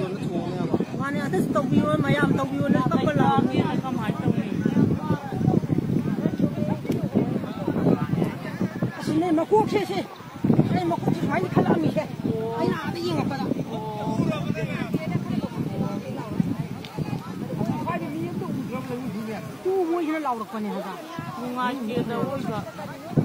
那搓那个。 妈呢，这是豆皮我没呀，豆皮我那豆不老呢，干嘛豆呢？是那么过去是，那么过去还是看到没去？哎呀，这应该不啦。都我现在老了过年了，我妈觉得我说。